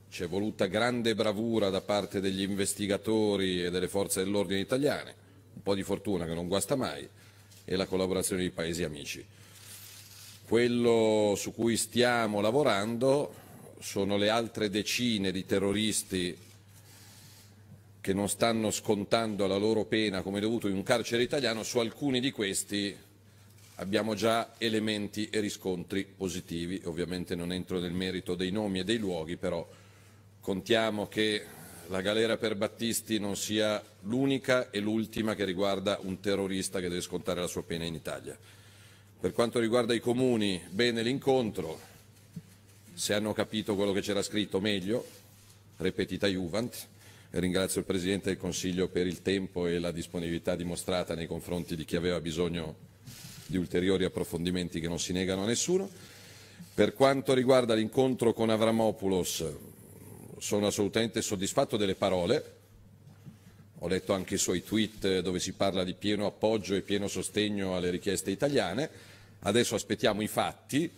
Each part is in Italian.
c'è voluta grande bravura da parte degli investigatori e delle forze dell'ordine italiane, un po' di fortuna che non guasta mai, e la collaborazione dei Paesi amici. Quello su cui stiamo lavorando sono le altre decine di terroristi che non stanno scontando la loro pena come dovuto in un carcere italiano. Su alcuni di questi abbiamo già elementi e riscontri positivi. Ovviamente non entro nel merito dei nomi e dei luoghi, però contiamo che la galera per Battisti non sia l'unica e l'ultima che riguarda un terrorista che deve scontare la sua pena in Italia. Per quanto riguarda i comuni, bene l'incontro, se hanno capito quello che c'era scritto meglio, repetita Juvent, e ringrazio il Presidente del Consiglio per il tempo e la disponibilità dimostrata nei confronti di chi aveva bisogno di ulteriori approfondimenti che non si negano a nessuno. Per quanto riguarda l'incontro con Avramopoulos, sono assolutamente soddisfatto delle parole. Ho letto anche i suoi tweet dove si parla di pieno appoggio e pieno sostegno alle richieste italiane. Adesso aspettiamo i fatti.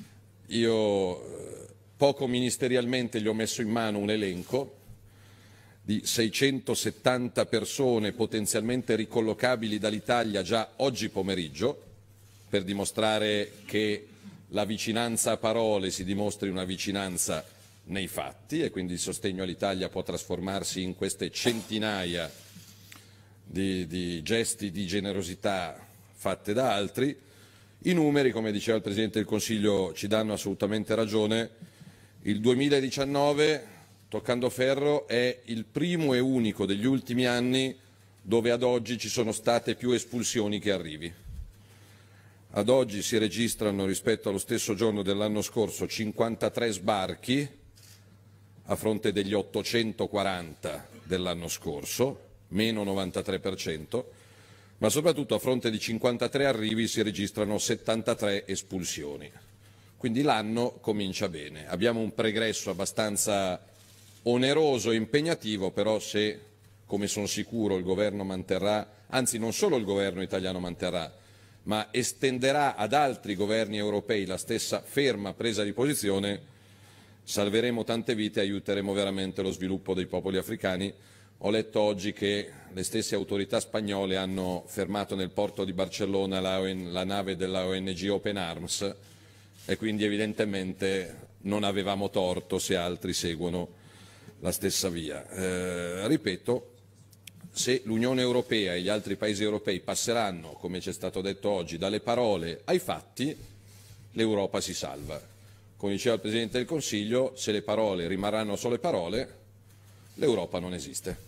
Io poco ministerialmente gli ho messo in mano un elenco di 670 persone potenzialmente ricollocabili dall'Italia già oggi pomeriggio, per dimostrare che la vicinanza a parole si dimostri una vicinanza nei fatti, e quindi il sostegno all'Italia può trasformarsi in queste centinaia di gesti di generosità fatte da altri. I numeri, come diceva il Presidente del Consiglio, ci danno assolutamente ragione. Il 2019, toccando ferro, è il primo e unico degli ultimi anni dove ad oggi ci sono state più espulsioni che arrivi. Ad oggi si registrano, rispetto allo stesso giorno dell'anno scorso, 53 sbarchi a fronte degli 840 dell'anno scorso, meno 93%, ma soprattutto a fronte di 53 arrivi si registrano 73 espulsioni. Quindi l'anno comincia bene. Abbiamo un pregresso abbastanza oneroso e impegnativo, però se, come sono sicuro, il Governo manterrà, anzi non solo il Governo italiano manterrà, ma estenderà ad altri governi europei la stessa ferma presa di posizione, salveremo tante vite e aiuteremo veramente lo sviluppo dei popoli africani. Ho letto oggi che le stesse autorità spagnole hanno fermato nel porto di Barcellona la nave della ONG Open Arms, e quindi evidentemente non avevamo torto se altri seguono la stessa via. Ripeto, se l'Unione Europea e gli altri Paesi europei passeranno, come ci è stato detto oggi, dalle parole ai fatti, l'Europa si salva. Come diceva il Presidente del Consiglio, se le parole rimarranno solo parole, l'Europa non esiste.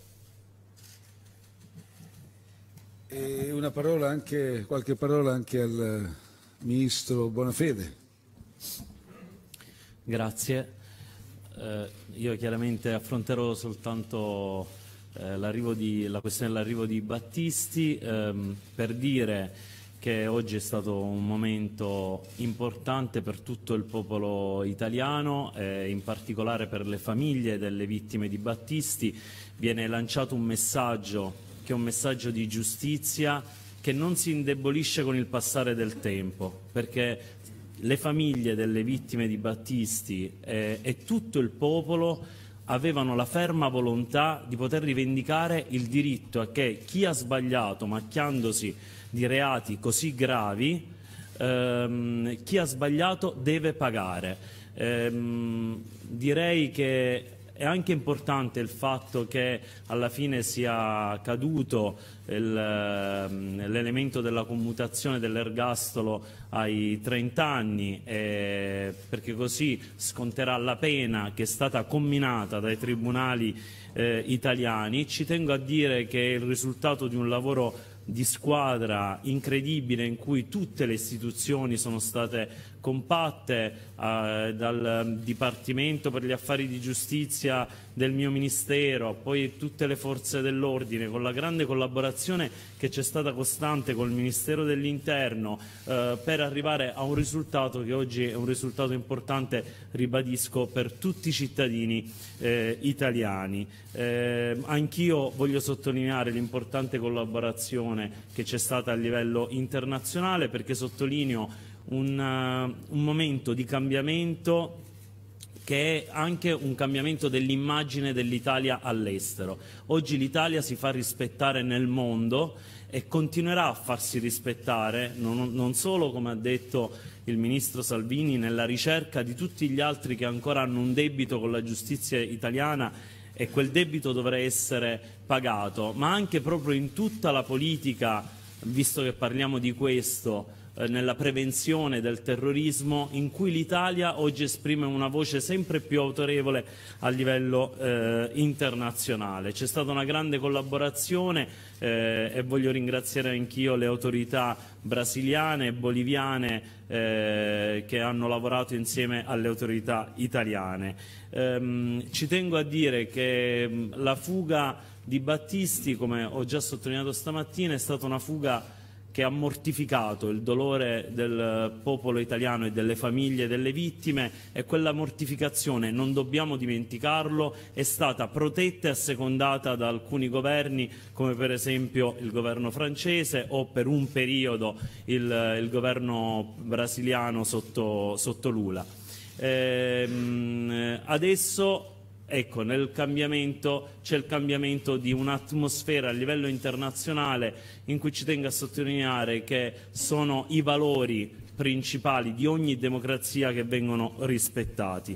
E qualche parola anche al Ministro Bonafede. Grazie. Io chiaramente affronterò soltanto la questione dell'arrivo di Battisti, per dire che oggi è stato un momento importante per tutto il popolo italiano, in particolare per le famiglie delle vittime di Battisti. Viene lanciato un messaggio che è un messaggio di giustizia che non si indebolisce con il passare del tempo, perché le famiglie delle vittime di Battisti e tutto il popolo avevano la ferma volontà di poter rivendicare il diritto a che chi ha sbagliato macchiandosi di reati così gravi, chi ha sbagliato deve pagare. Direi che è anche importante il fatto che alla fine sia caduto l'elemento della commutazione dell'ergastolo ai 30 anni, perché così sconterà la pena che è stata comminata dai tribunali italiani. Ci tengo a dire che è il risultato di un lavoro di squadra incredibile, in cui tutte le istituzioni sono state compatte, dal Dipartimento per gli Affari di Giustizia del mio Ministero, poi tutte le forze dell'ordine, con la grande collaborazione che c'è stata costante col Ministero dell'Interno, per arrivare a un risultato che oggi è un risultato importante, ribadisco, per tutti i cittadini italiani. Anch'io voglio sottolineare l'importante collaborazione che c'è stata a livello internazionale, perché sottolineo un momento di cambiamento che è anche un cambiamento dell'immagine dell'Italia all'estero. Oggi l'Italia si fa rispettare nel mondo e continuerà a farsi rispettare, non solo, come ha detto il Ministro Salvini, nella ricerca di tutti gli altri che ancora hanno un debito con la giustizia italiana e quel debito dovrà essere pagato, ma anche proprio in tutta la politica, visto che parliamo di questo, nella prevenzione del terrorismo, in cui l'Italia oggi esprime una voce sempre più autorevole a livello internazionale. C'è stata una grande collaborazione e voglio ringraziare anch'io le autorità brasiliane e boliviane che hanno lavorato insieme alle autorità italiane. Ci tengo a dire che la fuga di Battisti, come ho già sottolineato stamattina, è stata una fuga che ha mortificato il dolore del popolo italiano e delle famiglie delle vittime, e quella mortificazione, non dobbiamo dimenticarlo, è stata protetta e assecondata da alcuni governi, come per esempio il governo francese o per un periodo il governo brasiliano sotto Lula. Adesso, ecco, nel cambiamento c'è il cambiamento di un'atmosfera a livello internazionale, in cui ci tengo a sottolineare che sono i valori principali di ogni democrazia che vengono rispettati.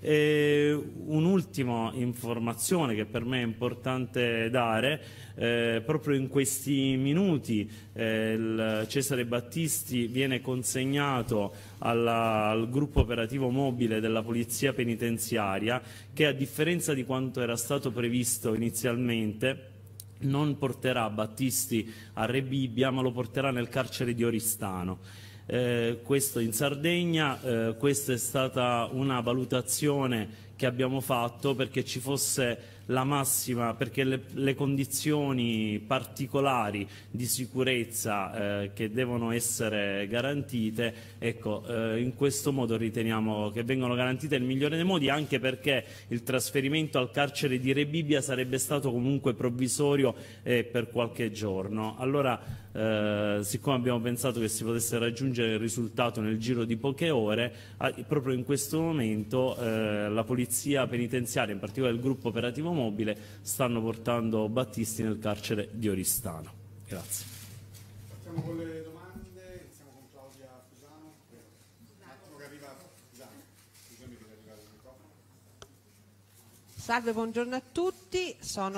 Un'ultima informazione che per me è importante dare: proprio in questi minuti il Cesare Battisti viene consegnato al gruppo operativo mobile della Polizia Penitenziaria, che, a differenza di quanto era stato previsto inizialmente, non porterà Battisti a Rebibbia, ma lo porterà nel carcere di Oristano. Questo in Sardegna. Questa è stata una valutazione che abbiamo fatto perché ci fosse la massima, perché le condizioni particolari di sicurezza che devono essere garantite, ecco, in questo modo riteniamo che vengano garantite nel migliore dei modi, anche perché il trasferimento al carcere di Rebibbia sarebbe stato comunque provvisorio per qualche giorno. Allora, siccome abbiamo pensato che si potesse raggiungere il risultato nel giro di poche ore, proprio in questo momento la Polizia Penitenziaria, in particolare il gruppo operativo mobile, stanno portando Battisti nel carcere di Oristano. Grazie. Partiamo con le domande, iniziamo con Claudia Fusano. Un attimo che arriva Fusano. Scusami che deve arrivare il microfono. Salve, buongiorno a tutti.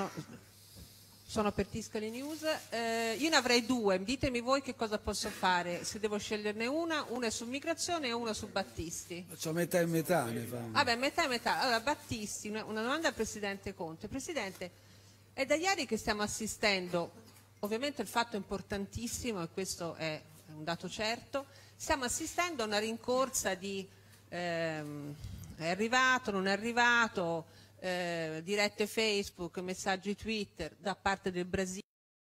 Sono per Tiscali News. Io ne avrei due, ditemi voi che cosa posso fare, se devo sceglierne una è su migrazione e una su Battisti. Facciamo metà e metà, ne fa. Vabbè, metà e metà. Allora, Battisti, una domanda al Presidente Conte. Presidente, è da ieri che stiamo assistendo, ovviamente il fatto è importantissimo e questo è un dato certo, stiamo assistendo a una rincorsa di è arrivato, non è arrivato, dirette Facebook, messaggi Twitter da parte del Brasile,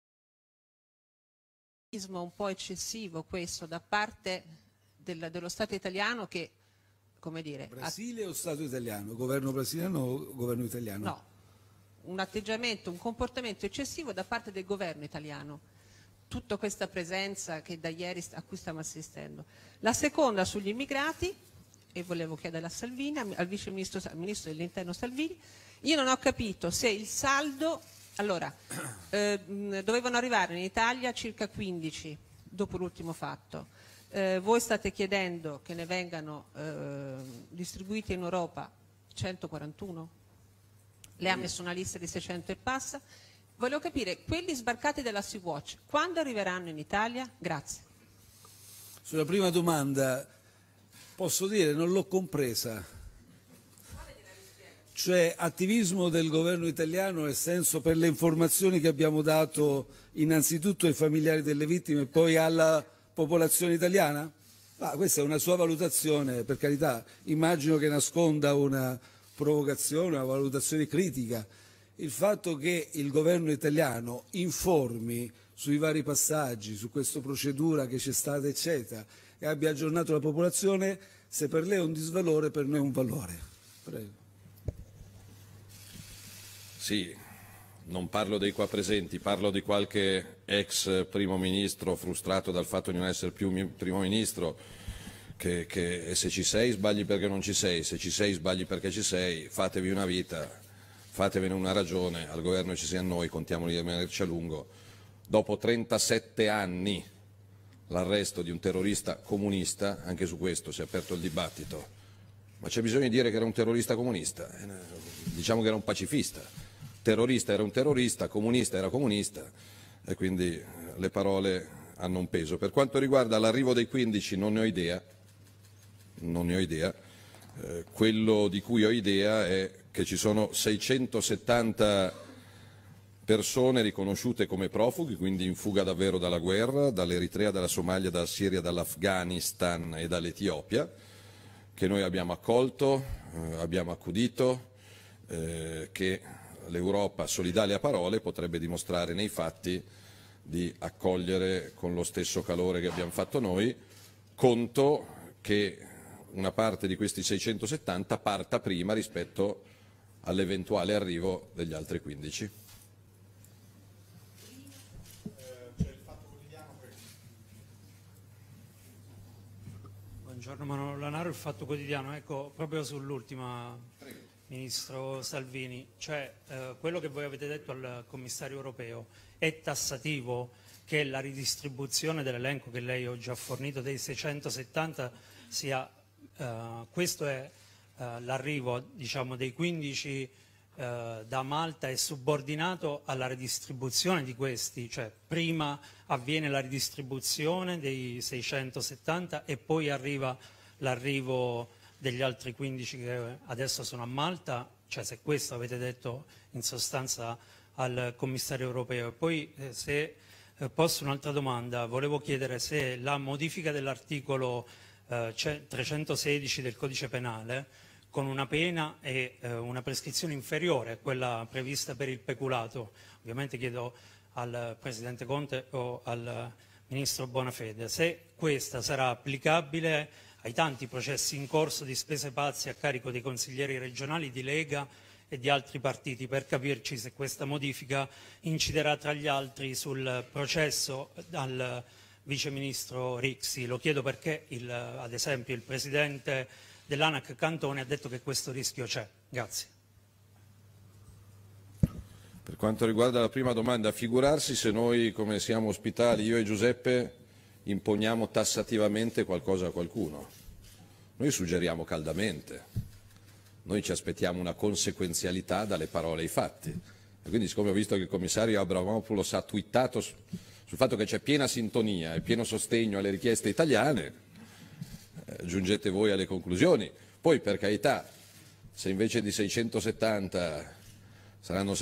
un po' eccessivo questo da parte dello Stato italiano che, come dire... Brasile o Stato italiano? Governo brasiliano o governo italiano? No, un atteggiamento, un comportamento eccessivo da parte del governo italiano. Tutta questa presenza che da ieri a cui stiamo assistendo. La seconda sugli immigrati, e volevo chiedere a Salvini, al ministro dell'Interno Salvini, io non ho capito se il saldo, allora, dovevano arrivare in Italia circa 15 dopo l'ultimo fatto, voi state chiedendo che ne vengano distribuiti in Europa 141, lei ha messo una lista di 600 e passa, volevo capire, quelli sbarcati dalla Sea-Watch, quando arriveranno in Italia? Grazie. Sulla prima domanda, posso dire, non l'ho compresa. Cioè, attivismo del governo italiano nel senso per le informazioni che abbiamo dato innanzitutto ai familiari delle vittime e poi alla popolazione italiana? Questa è una sua valutazione, per carità, immagino che nasconda una provocazione, una valutazione critica. Il fatto che il governo italiano informi sui vari passaggi, su questa procedura che c'è stata, eccetera, e abbia aggiornato la popolazione, se per lei è un disvalore, per noi è un valore. Prego. Sì, non parlo dei qua presenti, parlo di qualche ex primo ministro frustrato dal fatto di non essere più primo ministro, che se ci sei sbagli perché non ci sei, se ci sei sbagli perché ci sei, fatevi una vita, fatevene una ragione, al governo ci siamo noi, contiamo di rimanerci a lungo. Dopo 37 anni l'arresto di un terrorista comunista, anche su questo si è aperto il dibattito, ma c'è bisogno di dire che era un terrorista comunista, diciamo che era un pacifista, terrorista era un terrorista, comunista era comunista e quindi le parole hanno un peso. Per quanto riguarda l'arrivo dei 15 non ne ho idea, quello di cui ho idea è che ci sono 670 persone riconosciute come profughi, quindi in fuga davvero dalla guerra, dall'Eritrea, dalla Somalia, dalla Siria, dall'Afghanistan e dall'Etiopia, che noi abbiamo accolto, abbiamo accudito, che l'Europa, solidale a parole, potrebbe dimostrare nei fatti di accogliere con lo stesso calore che abbiamo fatto noi, conto che una parte di questi 670 parta prima rispetto all'eventuale arrivo degli altri 15. Buongiorno Manuel Lanaro, il Fatto Quotidiano. Ecco, proprio sull'ultima, Ministro Salvini, cioè quello che voi avete detto al Commissario europeo è tassativo che la ridistribuzione dell'elenco che lei oggi ha fornito dei 670 sia, questo è l'arrivo, diciamo, dei 15 da Malta è subordinato alla ridistribuzione di questi, cioè prima avviene la ridistribuzione dei 670 e poi arriva l'arrivo degli altri 15 che adesso sono a Malta, cioè se questo avete detto in sostanza al Commissario europeo. E poi se posso un'altra domanda, volevo chiedere se la modifica dell'articolo 316 del Codice Penale con una pena e una prescrizione inferiore a quella prevista per il peculato, ovviamente chiedo al Presidente Conte o al Ministro Bonafede, se questa sarà applicabile ai tanti processi in corso di spese pazze a carico dei consiglieri regionali di Lega e di altri partiti, per capirci se questa modifica inciderà tra gli altri sul processo al Vice Ministro Rixi. Lo chiedo perché ad esempio il Presidente dell'ANAC Cantone ha detto che questo rischio c'è. Grazie. Per quanto riguarda la prima domanda, figurarsi se noi, come siamo ospitali, io e Giuseppe, imponiamo tassativamente qualcosa a qualcuno. Noi suggeriamo caldamente, noi ci aspettiamo una conseguenzialità dalle parole ai fatti. E quindi, siccome ho visto che il commissario Avramopoulos ha twittato sul fatto che c'è piena sintonia e pieno sostegno alle richieste italiane, giungete voi alle conclusioni. Poi, per carità, se invece di 670 saranno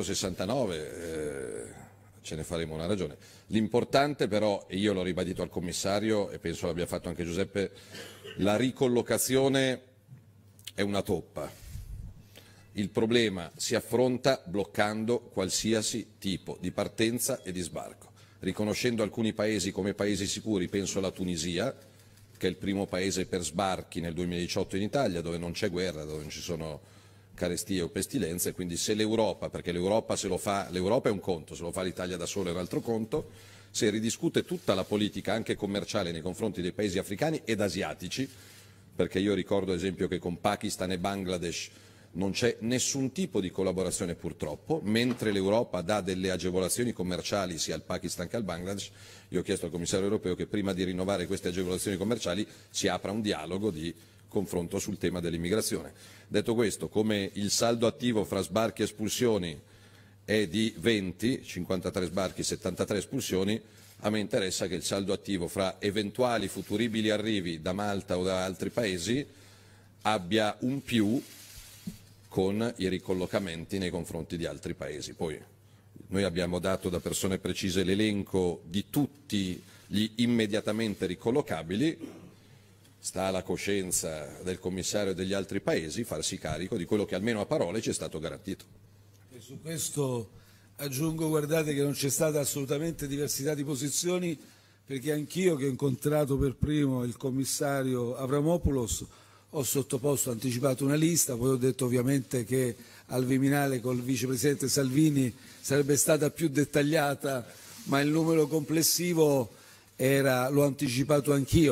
669, ce ne faremo una ragione. L'importante però, e io l'ho ribadito al commissario e penso l'abbia fatto anche Giuseppe, la ricollocazione è una toppa. Il problema si affronta bloccando qualsiasi tipo di partenza e di sbarco, riconoscendo alcuni paesi come paesi sicuri, penso alla Tunisia, che è il primo paese per sbarchi nel 2018 in Italia, dove non c'è guerra, dove non ci sono carestie o pestilenze, quindi se l'Europa, perché l'Europa se lo fa, l'Europa è un conto, se lo fa l'Italia da sola è un altro conto, se ridiscute tutta la politica anche commerciale nei confronti dei paesi africani ed asiatici, perché io ricordo ad esempio che con Pakistan e Bangladesh non c'è nessun tipo di collaborazione purtroppo, mentre l'Europa dà delle agevolazioni commerciali sia al Pakistan che al Bangladesh. Io ho chiesto al commissario europeo che prima di rinnovare queste agevolazioni commerciali si apra un dialogo di confronto sul tema dell'immigrazione. Detto questo, come il saldo attivo fra sbarchi e espulsioni è di 20, 53 sbarchi, 73 espulsioni, a me interessa che il saldo attivo fra eventuali futuribili arrivi da Malta o da altri paesi abbia un più con i ricollocamenti nei confronti di altri paesi. Poi noi abbiamo dato da persone precise l'elenco di tutti gli immediatamente ricollocabili, sta alla coscienza del commissario e degli altri paesi farsi carico di quello che almeno a parole ci è stato garantito. E su questo aggiungo, guardate, che non c'è stata assolutamente diversità di posizioni, perché anch'io, che ho incontrato per primo il commissario Avramopoulos, ho sottoposto, anticipato una lista, poi ho detto ovviamente che al Viminale col vicepresidente Salvini sarebbe stata più dettagliata, ma il numero complessivo l'ho anticipato anch'io.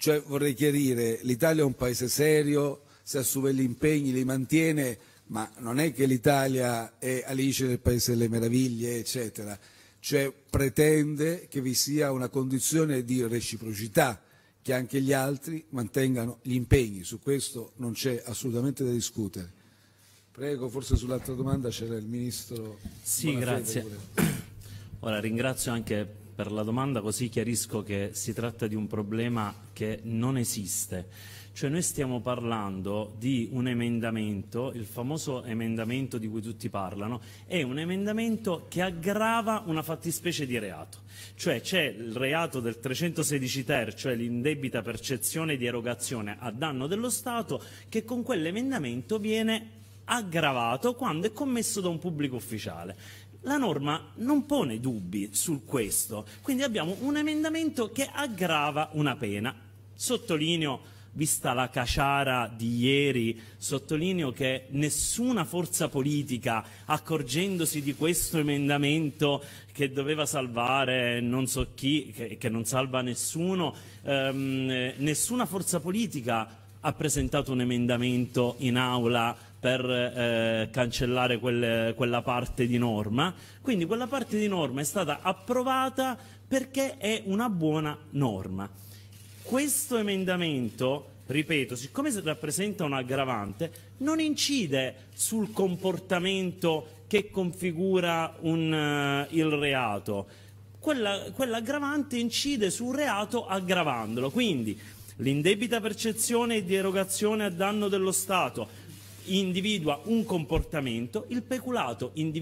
Cioè, vorrei chiarire, l'Italia è un paese serio, si assume gli impegni, li mantiene, ma non è che l'Italia è Alice nel Paese delle Meraviglie, eccetera. Cioè, pretende che vi sia una condizione di reciprocità, che anche gli altri mantengano gli impegni. Su questo non c'è assolutamente da discutere. Prego, forse sull'altra domanda c'era il Ministro. Sì, grazie. Ora ringrazio anche per la domanda, così chiarisco che si tratta di un problema che non esiste. Cioè noi stiamo parlando di un emendamento, il famoso emendamento di cui tutti parlano, è un emendamento che aggrava una fattispecie di reato. Cioè c'è il reato del 316 ter, cioè l'indebita percezione di erogazione a danno dello Stato, che con quell'emendamento viene aggravato quando è commesso da un pubblico ufficiale. La norma non pone dubbi su questo, quindi abbiamo un emendamento che aggrava una pena. Sottolineo, vista la caciara di ieri, sottolineo che nessuna forza politica, accorgendosi di questo emendamento che doveva salvare non so chi, che non salva nessuno, nessuna forza politica ha presentato un emendamento in aula per cancellare quella parte di norma. Quindi quella parte di norma è stata approvata perché è una buona norma. Questo emendamento, ripeto, siccome rappresenta un aggravante, non incide sul comportamento che configura il reato. Quell'aggravante incide sul reato aggravandolo. Quindi l'indebita percezione di erogazione a danno dello Stato individua un comportamento, il peculato individua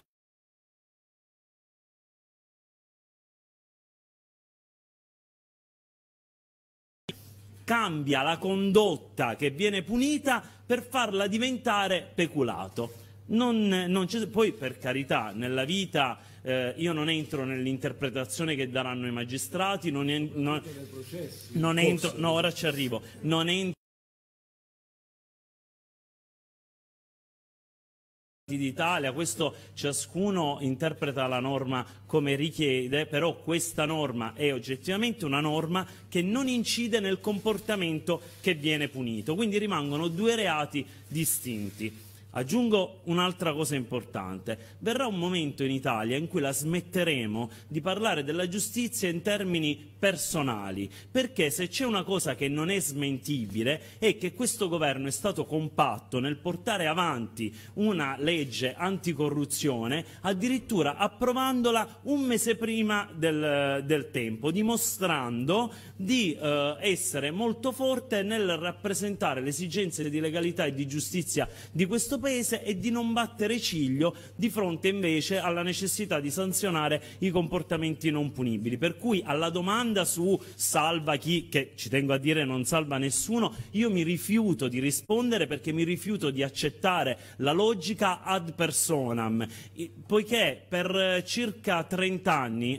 cambia la condotta che viene punita per farla diventare peculato. Poi, per carità, nella vita io non entro nell'interpretazione che daranno i magistrati, non entro, no, ora ci arrivo, non entro d'Italia, questo ciascuno interpreta la norma come richiede, però questa norma è oggettivamente una norma che non incide nel comportamento che viene punito, quindi rimangono due reati distinti. Aggiungo un'altra cosa importante: verrà un momento in Italia in cui la smetteremo di parlare della giustizia in termini personali, perché se c'è una cosa che non è smentibile è che questo governo è stato compatto nel portare avanti una legge anticorruzione, addirittura approvandola un mese prima del tempo, dimostrando di essere molto forte nel rappresentare le esigenze di legalità e di giustizia di questo Paese e di non battere ciglio di fronte invece alla necessità di sanzionare i comportamenti non punibili. Per cui alla domanda su salva chi, che ci tengo a dire non salva nessuno, io mi rifiuto di rispondere, perché mi rifiuto di accettare la logica ad personam, poiché per circa 30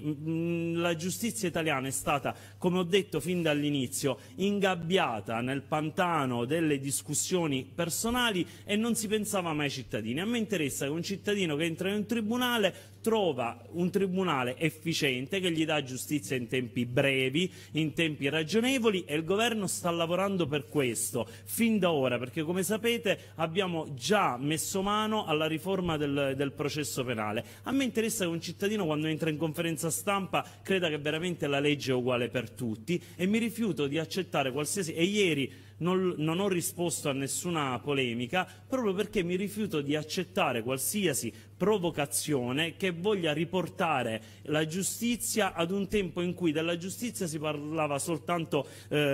anni la giustizia italiana è stata, come ho detto fin dall'inizio, ingabbiata nel pantano delle discussioni personali e non si pensava mai ai cittadini. A me interessa che un cittadino che entra in un tribunale trova un tribunale efficiente che gli dà giustizia in tempi brevi, in tempi ragionevoli, e il governo sta lavorando per questo fin da ora, perché come sapete abbiamo già messo mano alla riforma del processo penale. A me interessa che un cittadino quando entra in conferenza stampa creda che veramente la legge è uguale per tutti, e mi rifiuto di accettare qualsiasi, e ieri non ho risposto a nessuna polemica proprio perché mi rifiuto di accettare qualsiasi provocazione che voglia riportare la giustizia ad un tempo in cui della giustizia si parlava soltanto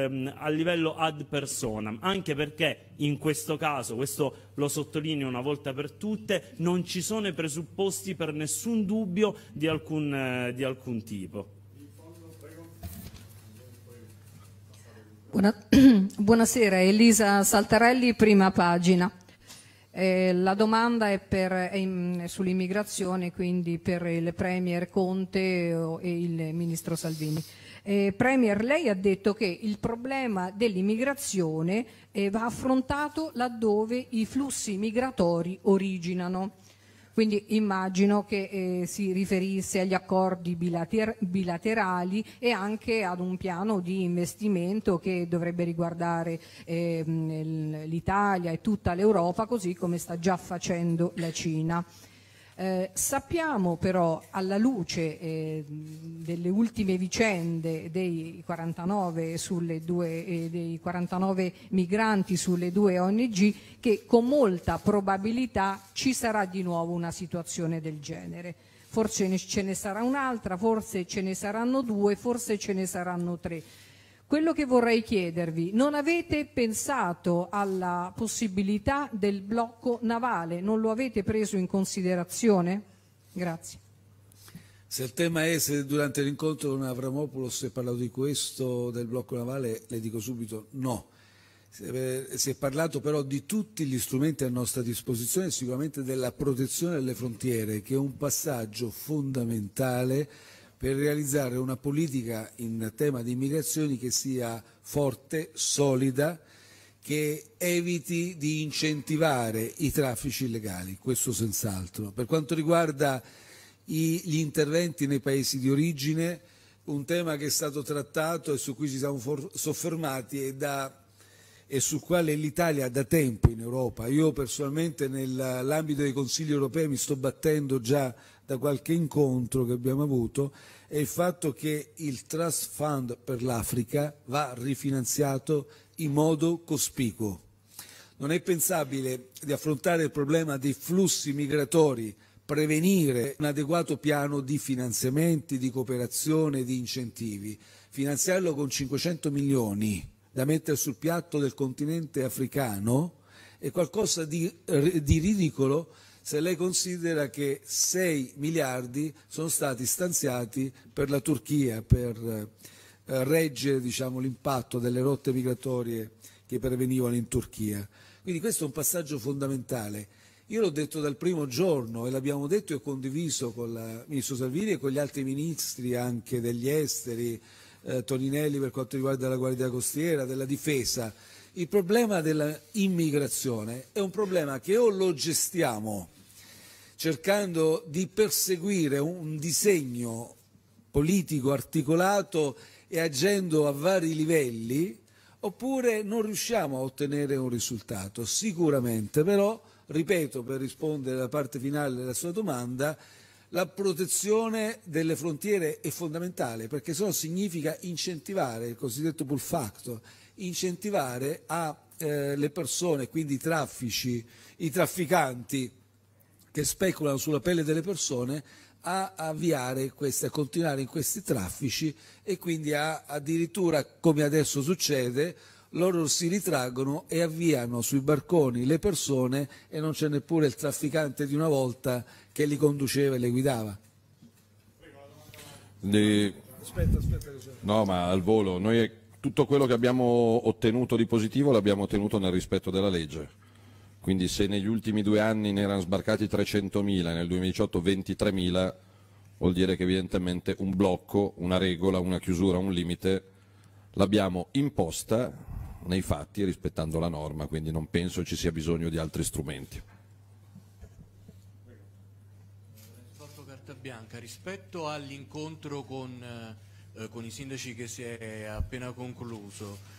a livello ad personam, anche perché in questo caso, questo lo sottolineo una volta per tutte, non ci sono i presupposti per nessun dubbio di alcun tipo. Buonasera, Elisa Saltarelli, Prima Pagina. La domanda è sull'immigrazione, quindi per il Premier Conte e il Ministro Salvini. Premier, lei ha detto che il problema dell'immigrazione va affrontato laddove i flussi migratori originano. Quindi immagino che si riferisse agli accordi bilaterali e anche ad un piano di investimento che dovrebbe riguardare l'Italia e tutta l'Europa, così come sta già facendo la Cina. Sappiamo però, alla luce delle ultime vicende dei 49 migranti sulle due ONG, che con molta probabilità ci sarà di nuovo una situazione del genere. Forse ce ne sarà un'altra, forse ce ne saranno due, forse ce ne saranno tre. Quello che vorrei chiedervi: non avete pensato alla possibilità del blocco navale? Non lo avete preso in considerazione? Grazie. Se il tema è se durante l'incontro con Avramopoulos si è parlato di questo, del blocco navale, le dico subito no. Si è parlato però di tutti gli strumenti a nostra disposizione, sicuramente della protezione delle frontiere, che è un passaggio fondamentale per realizzare una politica in tema di immigrazioni che sia forte, solida, che eviti di incentivare i traffici illegali, questo senz'altro. Per quanto riguarda gli interventi nei paesi di origine, un tema che è stato trattato e su cui ci siamo soffermati e sul quale l'Italia da tempo in Europa, io personalmente nell'ambito dei Consigli europei mi sto battendo già da qualche incontro che abbiamo avuto, è il fatto che il Trust Fund per l'Africa va rifinanziato in modo cospicuo. Non è pensabile di affrontare il problema dei flussi migratori, prevenire un adeguato piano di finanziamenti, di cooperazione, di incentivi, finanziarlo con 500 milioni da mettere sul piatto del continente africano è qualcosa di ridicolo, se lei considera che 6 miliardi sono stati stanziati per la Turchia, per reggere, diciamo, l'impatto delle rotte migratorie che pervenivano in Turchia. Quindi questo è un passaggio fondamentale. Io l'ho detto dal primo giorno e l'abbiamo detto e condiviso con il ministro Salvini e con gli altri ministri anche degli esteri, Toninelli per quanto riguarda la Guardia Costiera, della Difesa. Il problema dell'immigrazione è un problema che o lo gestiamo cercando di perseguire un disegno politico articolato e agendo a vari livelli, oppure non riusciamo a ottenere un risultato. Sicuramente però, ripeto, per rispondere alla parte finale della sua domanda, la protezione delle frontiere è fondamentale, perché sennò significa incentivare il cosiddetto pull factor, incentivare le persone, quindi i trafficanti che speculano sulla pelle delle persone, a avviare a continuare in questi traffici e quindi addirittura, come adesso succede, loro si ritraggono e avviano sui barconi le persone e non c'è neppure il trafficante di una volta che li conduceva e le guidava. Aspetta. No, ma al volo, noi tutto quello che abbiamo ottenuto di positivo l'abbiamo ottenuto nel rispetto della legge. Quindi se negli ultimi 2 anni ne erano sbarcati 300.000 e nel 2018 23.000, vuol dire che evidentemente un blocco, una regola, una chiusura, un limite l'abbiamo imposta nei fatti rispettando la norma, quindi non penso ci sia bisogno di altri strumenti. Carta bianca, rispetto all'incontro con i sindaci che si è appena concluso,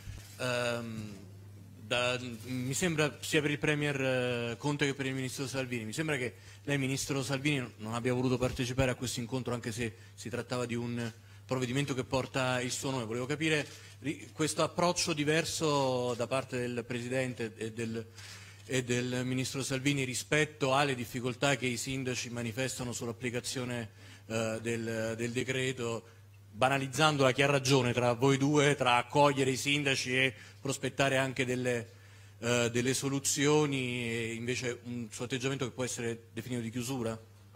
mi sembra sia per il Premier Conte che per il Ministro Salvini, mi sembra che lei, Ministro Salvini, non abbia voluto partecipare a questo incontro anche se si trattava di un provvedimento che porta il suo nome. Volevo capire questo approccio diverso da parte del Presidente e del Ministro Salvini rispetto alle difficoltà che i sindaci manifestano sull'applicazione del decreto, banalizzando a chi ha ragione tra voi due, tra accogliere i sindaci e prospettare anche delle soluzioni e invece un suo atteggiamento che può essere definito di chiusura?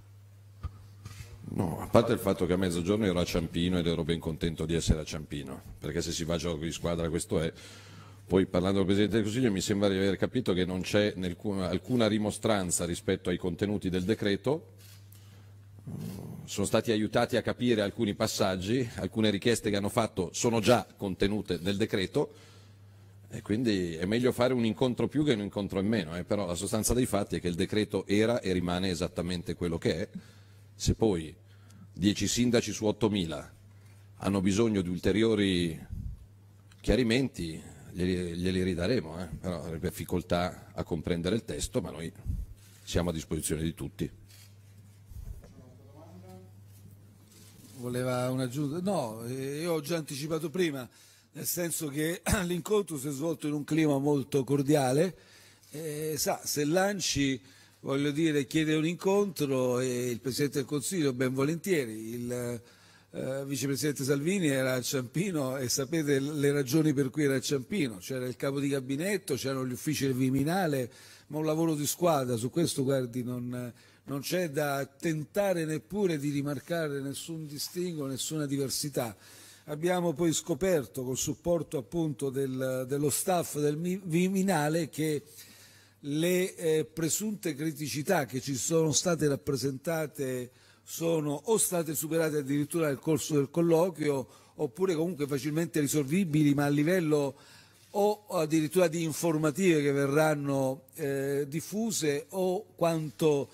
No, a parte il fatto che a mezzogiorno ero a Ciampino ed ero ben contento di essere a Ciampino, perché se si va a gioco di squadra questo è. Poi parlando del Presidente del Consiglio mi sembra di aver capito che non c'è alcuna rimostranza rispetto ai contenuti del decreto. Sono stati aiutati a capire alcuni passaggi, alcune richieste che hanno fatto sono già contenute nel decreto E quindi è meglio fare un incontro più che un incontro in meno, però la sostanza dei fatti è che il decreto era e rimane esattamente quello che è. Se poi 10 sindaci su 8.000 hanno bisogno di ulteriori chiarimenti, glieli ridaremo, però avrebbe difficoltà a comprendere il testo, ma noi siamo a disposizione di tutti. Voleva un'aggiunta? No, io ho già anticipato prima, nel senso che l'incontro si è svolto in un clima molto cordiale. Se Lanci, voglio dire, chiede un incontro e il Presidente del Consiglio ben volentieri, il Vicepresidente Salvini era a Ciampino e sapete le ragioni per cui era a Ciampino, c'era il capo di gabinetto, c'erano gli uffici del Viminale, ma un lavoro di squadra, su questo guardi non c'è da tentare neppure di rimarcare nessun distinguo, nessuna diversità. Abbiamo poi scoperto col supporto appunto dello staff del Viminale che le presunte criticità che ci sono state rappresentate sono o state superate addirittura nel corso del colloquio oppure comunque facilmente risolvibili, ma a livello o addirittura di informative che verranno diffuse o quanto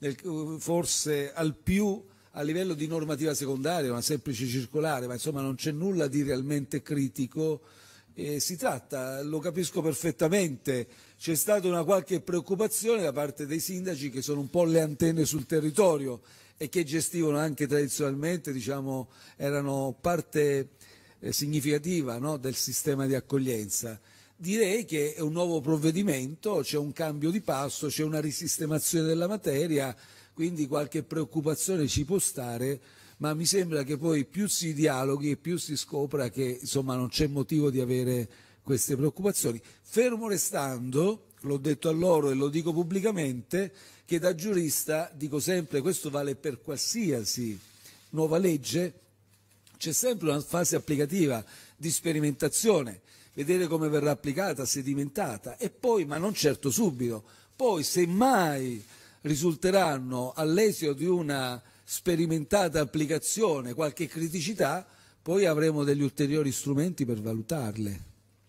forse al più a livello di normativa secondaria, una semplice circolare, ma insomma non c'è nulla di realmente critico. Si tratta, lo capisco perfettamente, c'è stata una qualche preoccupazione da parte dei sindaci che sono un po' le antenne sul territorio e che gestivano anche tradizionalmente, diciamo, erano parte significativa, no, del sistema di accoglienza. Direi che è un nuovo provvedimento, c'è un cambio di passo, c'è una risistemazione della materia, quindi qualche preoccupazione ci può stare, ma mi sembra che poi più si dialoghi e più si scopra che insomma non c'è motivo di avere queste preoccupazioni, fermo restando, l'ho detto a loro e lo dico pubblicamente, che da giurista dico sempre, questo vale per qualsiasi nuova legge, c'è sempre una fase applicativa di sperimentazione, vedere come verrà applicata, sedimentata e poi, ma non certo subito, poi se mai risulteranno all'esito di una sperimentata applicazione qualche criticità, poi avremo degli ulteriori strumenti per valutarle.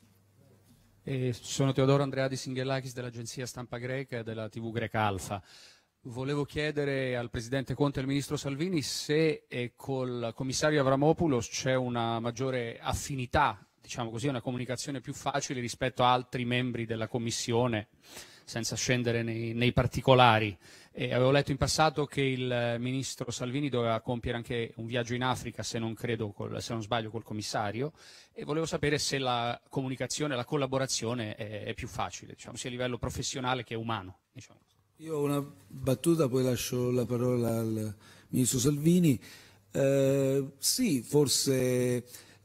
Sono Teodoro Andreadis Ingellakis dell'agenzia stampa greca e della TV greca Alfa. Volevo chiedere al Presidente Conte e al Ministro Salvini se col Commissario Avramopoulos c'è una maggiore affinità, diciamo così, una comunicazione più facile rispetto a altri membri della Commissione, senza scendere nei particolari. Avevo letto in passato che il Ministro Salvini doveva compiere anche un viaggio in Africa, se non sbaglio, col Commissario, e volevo sapere se la comunicazione, la collaborazione è più facile, diciamo, sia a livello professionale che umano. Diciamo. Io ho una battuta, poi lascio la parola al Ministro Salvini. Sì, forse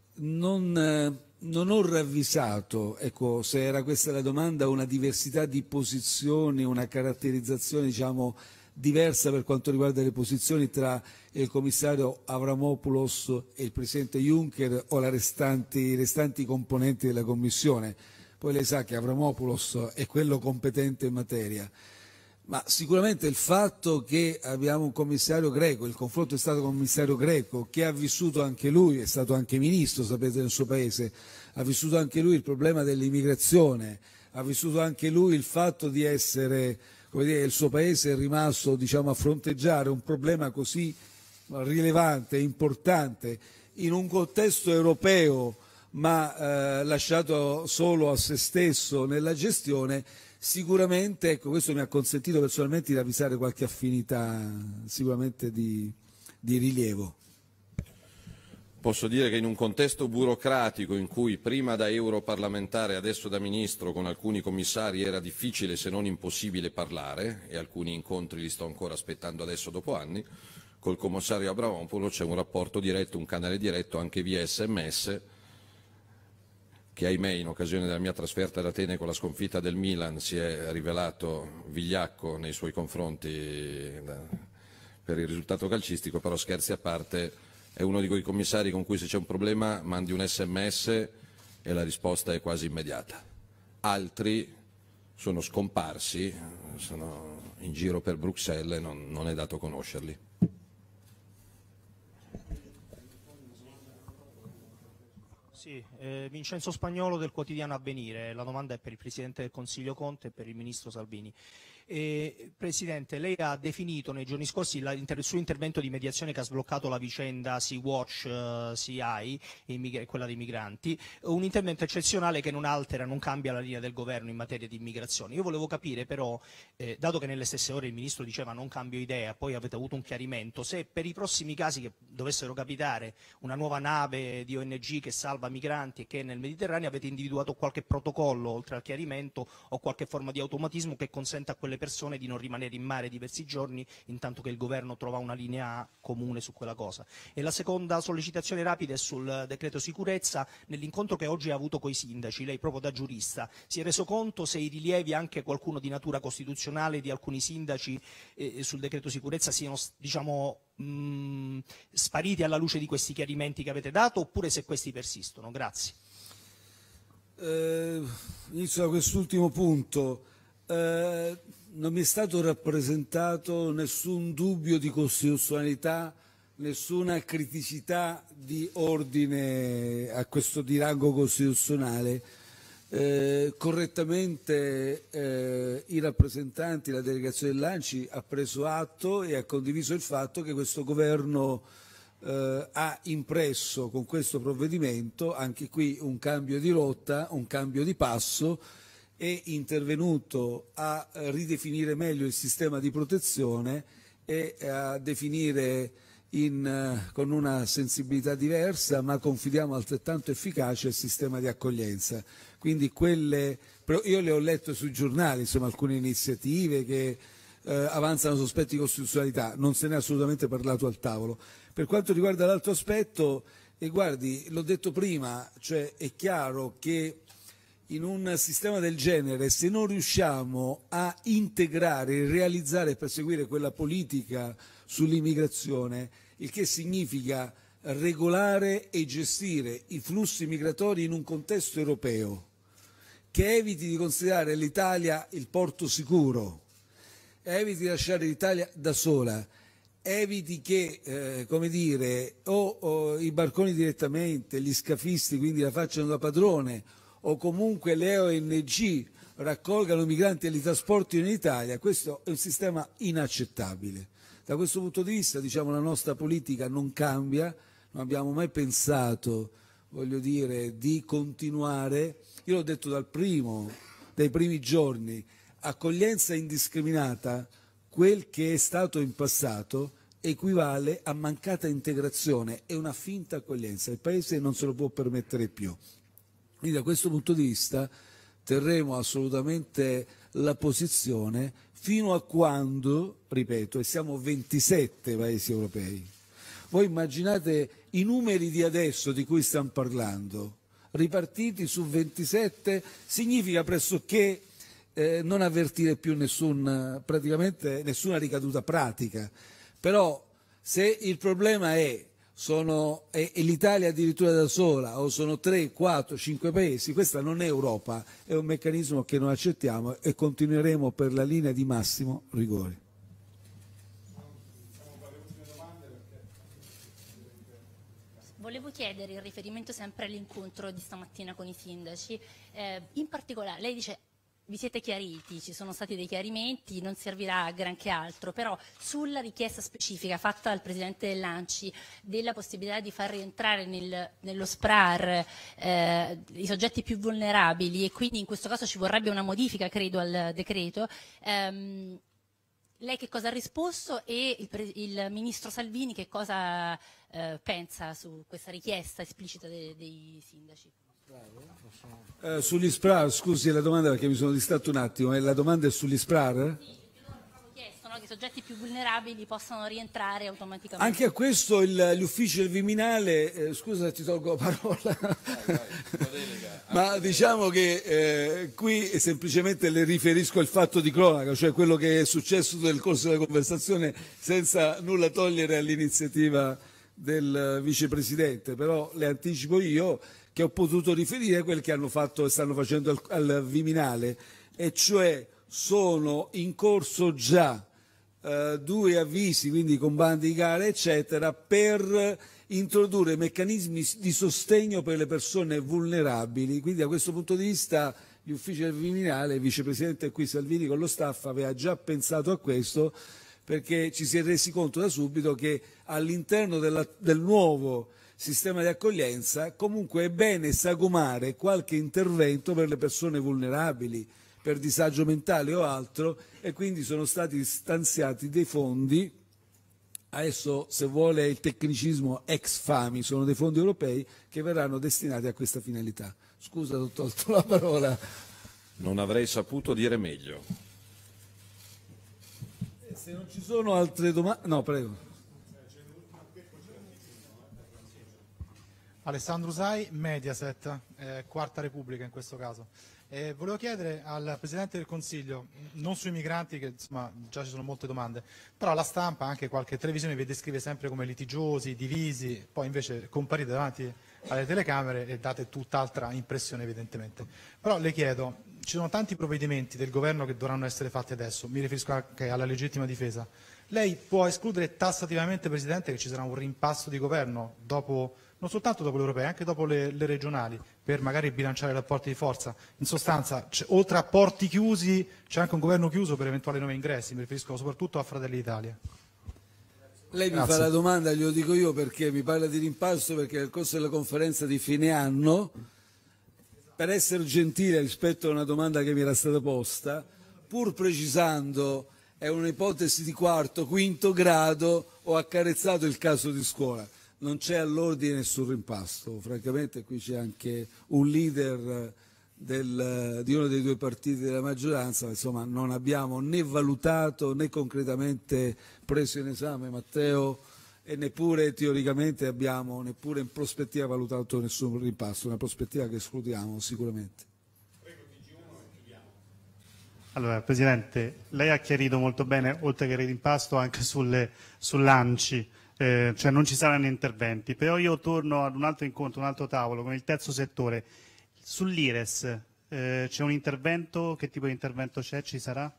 non ho ravvisato, ecco, se era questa la domanda, una diversità di posizioni, una caratterizzazione diciamo diversa per quanto riguarda le posizioni tra il commissario Avramopoulos e il presidente Juncker o i restanti componenti della Commissione. Poi lei sa che Avramopoulos è quello competente in materia. Ma sicuramente il fatto che abbiamo un commissario greco, il confronto è stato con un commissario greco che ha vissuto anche lui, è stato anche ministro, sapete, nel suo paese, ha vissuto anche lui il problema dell'immigrazione, ha vissuto anche lui il fatto di essere, come dire, il suo paese è rimasto, diciamo, a fronteggiare un problema così rilevante e importante in un contesto europeo, ma lasciato solo a se stesso nella gestione. Sicuramente, ecco, questo mi ha consentito personalmente di ravvisare qualche affinità sicuramente di rilievo. Posso dire che in un contesto burocratico in cui prima da europarlamentare e adesso da ministro con alcuni commissari era difficile se non impossibile parlare, e alcuni incontri li sto ancora aspettando adesso dopo anni, col commissario Avramopoulos c'è un rapporto diretto, un canale diretto anche via SMS, che ahimè in occasione della mia trasferta ad Atene con la sconfitta del Milan si è rivelato vigliacco nei suoi confronti per il risultato calcistico, però scherzi a parte è uno di quei commissari con cui se c'è un problema mandi un SMS e la risposta è quasi immediata. Altri sono scomparsi, sono in giro per Bruxelles e non è dato conoscerli. Sì, Vincenzo Spagnolo del quotidiano Avvenire, la domanda è per il Presidente del Consiglio Conte e per il Ministro Salvini. Presidente, lei ha definito nei giorni scorsi il suo intervento di mediazione che ha sbloccato la vicenda Sea-Watch, Sea-Eye, quella dei migranti, un intervento eccezionale che non altera, non cambia la linea del governo in materia di immigrazione. Io volevo capire però, dato che nelle stesse ore il Ministro diceva non cambio idea, poi avete avuto un chiarimento, se per i prossimi casi che dovessero capitare una nuova nave di ONG che salva migranti e che è nel Mediterraneo avete individuato qualche protocollo oltre al chiarimento o qualche forma di automatismo che consenta a quelle persone di non rimanere in mare diversi giorni intanto che il governo trova una linea comune su quella cosa. E la seconda sollecitazione rapida è sul decreto sicurezza. Nell'incontro che oggi ha avuto coi sindaci, lei proprio da giurista si è reso conto se i rilievi, anche qualcuno di natura costituzionale, di alcuni sindaci sul decreto sicurezza siano, diciamo, spariti alla luce di questi chiarimenti che avete dato, oppure se questi persistono? Grazie. Inizio da quest'ultimo punto. Non mi è stato rappresentato nessun dubbio di costituzionalità, nessuna criticità di ordine a questo di rango costituzionale. Correttamente i rappresentanti, la delegazione dell'ANCI ha preso atto e ha condiviso il fatto che questo governo ha impresso con questo provvedimento anche qui un cambio di rotta, un cambio di passo, è intervenuto a ridefinire meglio il sistema di protezione e a definire con una sensibilità diversa, ma confidiamo altrettanto efficace, il sistema di accoglienza. Quindi io le ho letto sui giornali, insomma, alcune iniziative che avanzano sospetti di costituzionalità, non se ne è assolutamente parlato al tavolo. Per quanto riguarda l'altro aspetto, guardi, l'ho detto prima, cioè è chiaro che in un sistema del genere, se non riusciamo a integrare, realizzare e perseguire quella politica sull'immigrazione, il che significa regolare e gestire i flussi migratori in un contesto europeo, che eviti di considerare l'Italia il porto sicuro, eviti di lasciare l'Italia da sola, eviti che, come dire, o i barconi direttamente, gli scafisti quindi la facciano da padrone, o comunque le ONG raccolgano migranti e li trasportino in Italia. Questo è un sistema inaccettabile. Da questo punto di vista, diciamo, la nostra politica non cambia, non abbiamo mai pensato, voglio dire, di continuare. Io l'ho detto dai primi giorni, accoglienza indiscriminata, quel che è stato in passato equivale a mancata integrazione, è una finta accoglienza, il Paese non se lo può permettere più. Quindi da questo punto di vista terremo assolutamente la posizione fino a quando, ripeto, e siamo 27 Paesi europei. Voi immaginate i numeri di adesso di cui stiamo parlando, ripartiti su 27 significa pressoché non avvertire più praticamente nessuna ricaduta pratica. Però se il problema è l'Italia addirittura da sola, o sono 3, 4, 5 paesi, questa non è Europa, è un meccanismo che non accettiamo e continueremo per la linea di massimo rigore. Volevo chiedere, in riferimento sempre all'incontro di stamattina con i sindaci, in particolare, lei dice vi siete chiariti, ci sono stati dei chiarimenti, non servirà a granché altro, però sulla richiesta specifica fatta al Presidente dell'ANCI della possibilità di far rientrare nello SPRAR i soggetti più vulnerabili, e quindi in questo caso ci vorrebbe una modifica, credo, al decreto, lei che cosa ha risposto e il Ministro Salvini che cosa pensa su questa richiesta esplicita dei sindaci? Sugli SPRAR, scusi la domanda perché mi sono distratto un attimo, la domanda è sugli SPRAR? Sì, ho chiesto, no, che i soggetti più vulnerabili possano rientrare automaticamente. Anche a questo gli uffici del Viminale, scusa se ti tolgo la parola, ma diciamo che qui semplicemente le riferisco il fatto di cronaca, cioè quello che è successo nel corso della conversazione, senza nulla togliere all'iniziativa del vicepresidente, però le anticipo io che ho potuto riferire quel che hanno fatto e stanno facendo al Viminale, e cioè sono in corso già 2 avvisi, quindi con bandi di gara eccetera, per introdurre meccanismi di sostegno per le persone vulnerabili. Quindi da questo punto di vista gli uffici del Viminale, il vicepresidente qui Salvini con lo staff aveva già pensato a questo, perché ci si è resi conto da subito che all'interno del nuovo sistema di accoglienza comunque è bene sagomare qualche intervento per le persone vulnerabili, per disagio mentale o altro, e quindi sono stati stanziati dei fondi, adesso se vuole il tecnicismo ex FAMI, sono dei fondi europei che verranno destinati a questa finalità. Scusa, ho tolto la parola. Non avrei saputo dire meglio. Se non ci sono altre domande... No, prego. Alessandro Sai, Mediaset, Quarta Repubblica in questo caso. Volevo chiedere al Presidente del Consiglio, non sui migranti, che insomma già ci sono molte domande, però la stampa, anche qualche televisione vi descrive sempre come litigiosi, divisi, poi invece comparite davanti alle telecamere e date tutt'altra impressione evidentemente. Però le chiedo, ci sono tanti provvedimenti del governo che dovranno essere fatti adesso, mi riferisco anche alla legittima difesa. Lei può escludere tassativamente, Presidente, che ci sarà un rimpasto di governo dopo, non soltanto dopo le europee, anche dopo le regionali, per magari bilanciare i rapporti di forza? In sostanza, oltre a porti chiusi, c'è anche un governo chiuso per eventuali nuovi ingressi, mi riferisco soprattutto a Fratelli d'Italia. Lei mi fa la domanda, glielo dico io, perché mi parla di rimpasto, perché nel corso della conferenza di fine anno, per essere gentile rispetto a una domanda che mi era stata posta, pur precisando è un'ipotesi di quarto, quinto grado, ho accarezzato il caso di scuola. Non c'è all'ordine nessun rimpasto, francamente qui c'è anche un leader di uno dei 2 partiti della maggioranza, insomma non abbiamo né valutato né concretamente preso in esame, Matteo, e neppure teoricamente abbiamo, neppure in prospettiva valutato nessun rimpasto, una prospettiva che escludiamo sicuramente. Allora, Presidente, lei ha chiarito molto bene, oltre che il rimpasto, anche sull'ANCI, cioè non ci saranno interventi, però io torno ad un altro incontro, un altro tavolo con il terzo settore. Sull'IRES c'è un intervento? Che tipo di intervento c'è? Ci sarà?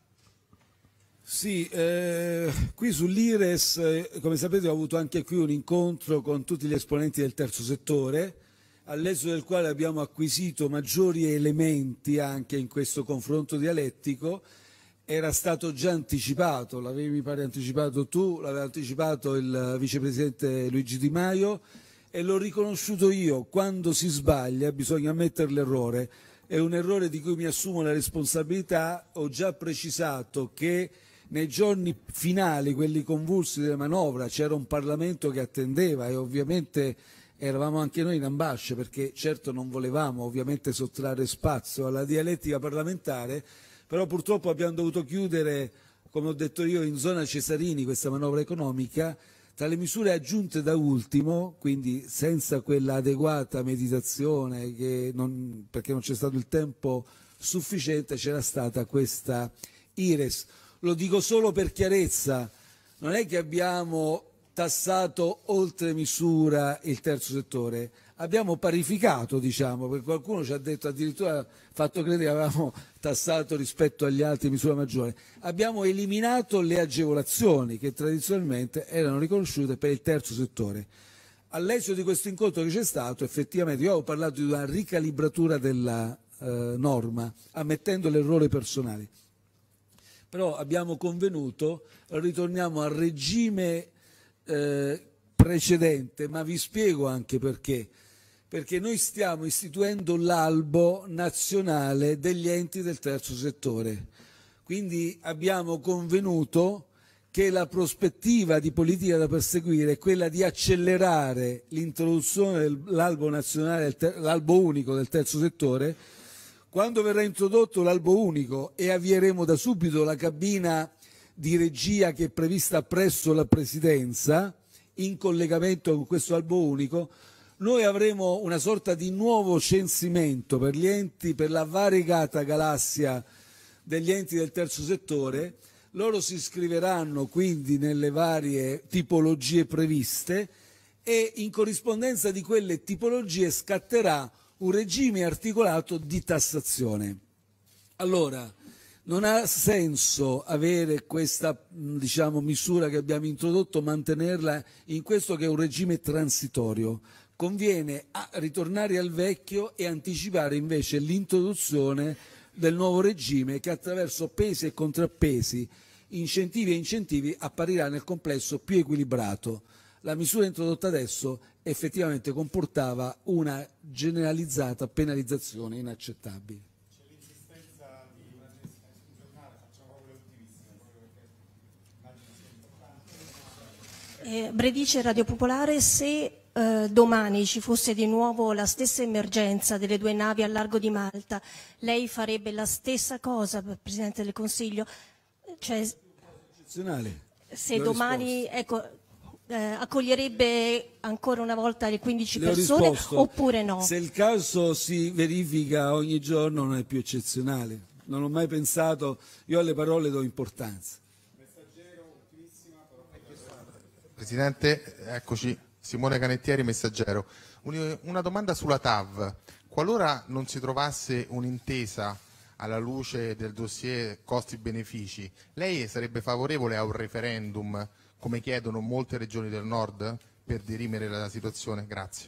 Sì, qui sull'IRES, come sapete, ho avuto anche qui un incontro con tutti gli esponenti del terzo settore, all'esito del quale abbiamo acquisito maggiori elementi anche in questo confronto dialettico. Era stato già anticipato, l'avevi mi pare anticipato tu, l'aveva anticipato il vicepresidente Luigi Di Maio, e l'ho riconosciuto io: quando si sbaglia bisogna ammettere l'errore, è un errore di cui mi assumo la responsabilità. Ho già precisato che nei giorni finali, quelli convulsi della manovra, c'era un Parlamento che attendeva e ovviamente eravamo anche noi in ambasce, perché certo non volevamo ovviamente sottrarre spazio alla dialettica parlamentare, però purtroppo abbiamo dovuto chiudere, come ho detto io, in zona Cesarini questa manovra economica. Tra le misure aggiunte da ultimo, quindi senza quella adeguata meditazione, perché non c'è stato il tempo sufficiente, c'era stata questa IRES. Lo dico solo per chiarezza, non è che abbiamo tassato oltre misura il terzo settore, abbiamo parificato, diciamo, perché qualcuno ci ha detto, addirittura fatto credere che avevamo tassato rispetto agli altri misura maggiore. Abbiamo eliminato le agevolazioni che tradizionalmente erano riconosciute per il terzo settore. All'esito di questo incontro che c'è stato, effettivamente io ho parlato di una ricalibratura della norma, ammettendo l'errore personale. Però abbiamo convenuto, ritorniamo al regime precedente, ma vi spiego anche perché. Perché noi stiamo istituendo l'albo nazionale degli enti del terzo settore. Quindi abbiamo convenuto che la prospettiva di politica da perseguire è quella di accelerare l'introduzione dell'albo nazionale, l'albo unico del terzo settore. Quando verrà introdotto l'albo unico e avvieremo da subito la cabina di regia che è prevista presso la Presidenza, in collegamento con questo albo unico, noi avremo una sorta di nuovo censimento per gli enti, per la variegata galassia degli enti del terzo settore. Loro si iscriveranno quindi nelle varie tipologie previste e in corrispondenza di quelle tipologie scatterà un regime articolato di tassazione. Allora, Non ha senso avere questa misura che abbiamo introdotto, mantenerla in questo che è un regime transitorio. Conviene ritornare al vecchio e anticipare invece l'introduzione del nuovo regime che attraverso pesi e contrappesi, incentivi e incentivi apparirà nel complesso più equilibrato. La misura introdotta adesso effettivamente comportava una generalizzata penalizzazione inaccettabile. Bredice, Radio Popolare. Se domani ci fosse di nuovo la stessa emergenza delle 2 navi al largo di Malta, lei farebbe la stessa cosa, Presidente del Consiglio? Cioè, eccezionale. Se domani accoglierebbe ancora una volta le 15 persone oppure no? Se il caso si verifica ogni giorno non è più eccezionale. Non ho mai pensato, io alle parole do importanza. Presidente, eccoci, Simone Canettieri, Messaggero. Una domanda sulla TAV. Qualora non si trovasse un'intesa alla luce del dossier costi-benefici, lei sarebbe favorevole a un referendum, come chiedono molte regioni del nord, per dirimere la situazione? Grazie.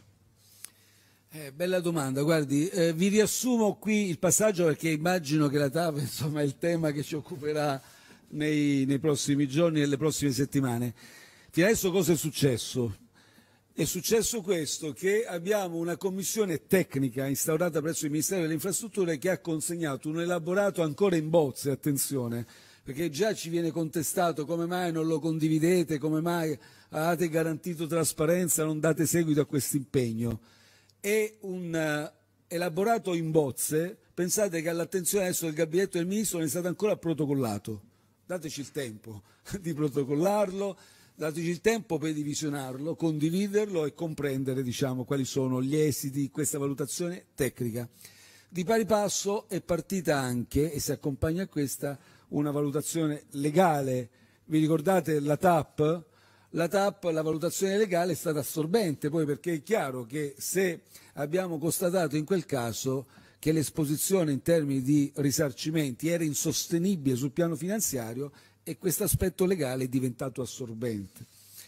Bella domanda, guardi, vi riassumo qui il passaggio perché immagino che la TAV è il tema che ci occuperà nei prossimi giorni e nelle prossime settimane. Fino adesso cosa è successo? È successo questo, che abbiamo una commissione tecnica instaurata presso il Ministero delle Infrastrutture che ha consegnato un elaborato ancora in bozze, attenzione, perché già ci viene contestato come mai non lo condividete, come mai avete garantito trasparenza, non date seguito a questo impegno. È un elaborato in bozze, pensate che all'attenzione adesso del Gabinetto del Ministro non è stato ancora protocollato. Dateci il tempo di protocollarlo, dateci il tempo per divisionarlo, condividerlo e comprendere quali sono gli esiti di questa valutazione tecnica. Di pari passo è partita anche, e si accompagna a questa, una valutazione legale. Vi ricordate la TAP? La TAP, la valutazione legale è stata assorbente, poi perché è chiaro che se abbiamo constatato in quel caso che l'esposizione in termini di risarcimenti era insostenibile sul piano finanziario, e questo aspetto legale è diventato assorbente.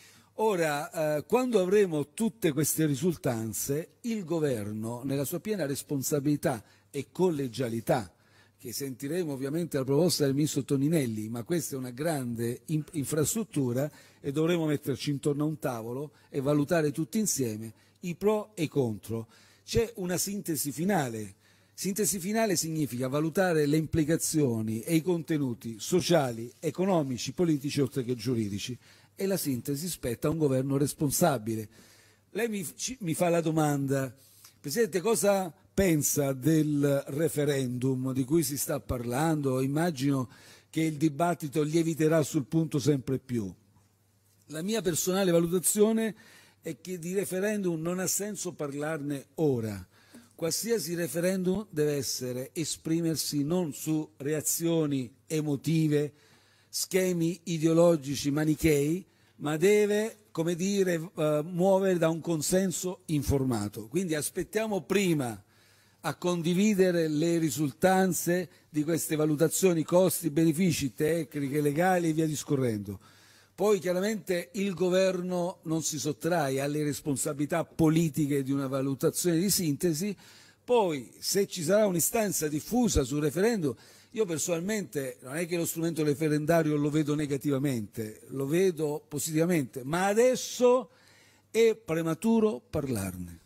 Ora, quando avremo tutte queste risultanze, il Governo, nella sua piena responsabilità e collegialità, che sentiremo ovviamente la proposta del Ministro Toninelli, ma questa è una grande infrastruttura e dovremo metterci intorno a un tavolo e valutare tutti insieme i pro e i contro. C'è una sintesi finale. Sintesi finale significa valutare le implicazioni e i contenuti sociali, economici, politici oltre che giuridici, e la sintesi spetta a un governo responsabile. Lei mi fa la domanda, Presidente, cosa pensa del referendum di cui si sta parlando? Immagino che il dibattito lieviterà sul punto sempre più. La mia personale valutazione è che di referendum non ha senso parlarne ora. Qualsiasi referendum deve esprimersi non su reazioni emotive, schemi ideologici manichei, ma deve, muovere da un consenso informato. Quindi aspettiamo prima a condividere le risultanze di queste valutazioni, costi, benefici, tecniche, legali e via discorrendo. Poi chiaramente il Governo non si sottrae alle responsabilità politiche di una valutazione di sintesi. Poi se ci sarà un'istanza diffusa sul referendum, io personalmente non è che lo strumento referendario lo vedo negativamente, lo vedo positivamente, ma adesso è prematuro parlarne.